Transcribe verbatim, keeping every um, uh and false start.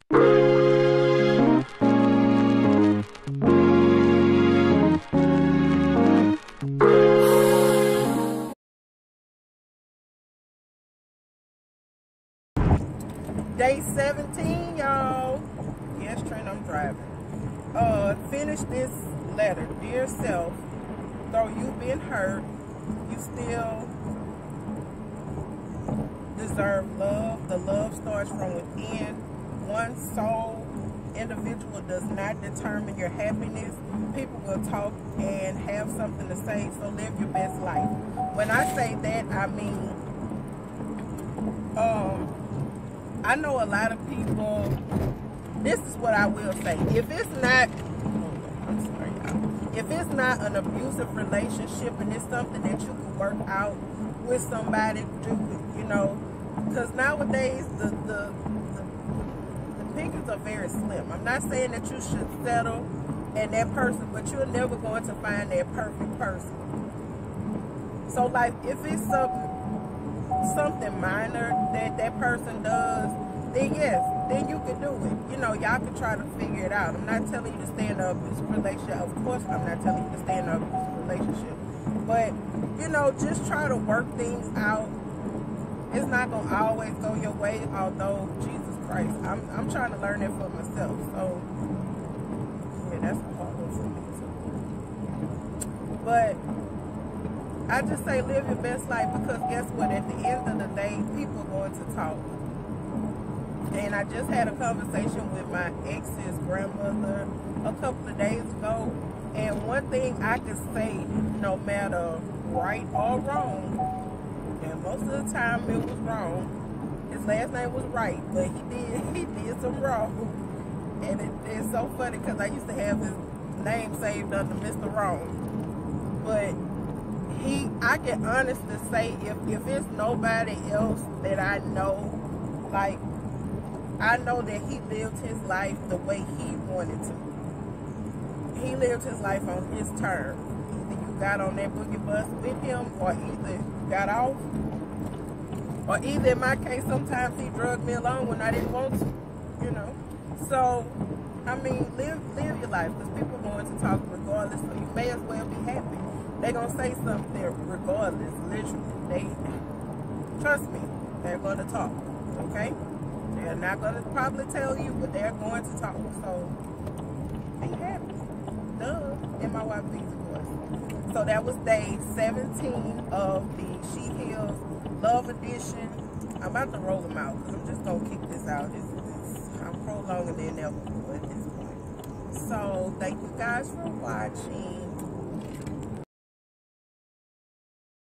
Day seventeen, y'all. Yes, Trent, I'm driving. Uh, finish this letter. Dear self, though you've been hurt, you still deserve love. The love starts from within. One sole individual does not determine your happiness. People will talk and have something to say, so live your best life. When I say that, I mean, um, I know a lot of people, this is what I will say. If it's not, I'm sorry, y'all. If it's not an abusive relationship and it's something that you can work out with somebody, do it, you know. Because nowadays, the, the, the, the pickings are very slim. I'm not saying that you should settle in that person, but you're never going to find that perfect person. So, like, if it's something, something minor that that person does, then yes, then you can do it. You know, y'all can try to figure it out. I'm not telling you to stay in an abusive relationship. Of course, I'm not telling you to stay in an abusive relationship. But, you know, just try to work things out. It's not going to always go your way, although, Jesus Christ, I'm, I'm trying to learn it for myself. So, yeah, that's a hard one for me, too. But I just say live your best life, because guess what? At the end of the day, people are going to talk. And I just had a conversation with my ex's grandmother a couple of days ago. And one thing I can say, no matter right or wrong, and most of the time it was wrong. His last name was Right, but he did he did some wrong. And it, it's so funny because I used to have his name saved under Mister Wrong. But he, I can honestly say, if, if it's nobody else that I know, like, I know that he lived his life the way he wanted to. He lived his life on his terms. Either you got on that boogie bus with him, or either you got off, or either in my case, sometimes he drugged me along when I didn't want to, you know. So, I mean, live live your life, because people are going to talk regardless, so you may as well be happy. They're going to say something regardless, literally. They, trust me, they're going to talk, okay? They're not going to probably tell you, but they're going to talk. So, be happy. Duh. In my wife B's voice. So, that was day seventeen of the She Heals Love Edition. I'm about to roll them out, because I'm just going to kick this out. It's, it's, I'm prolonging the inevitable at this point. So, thank you guys for watching.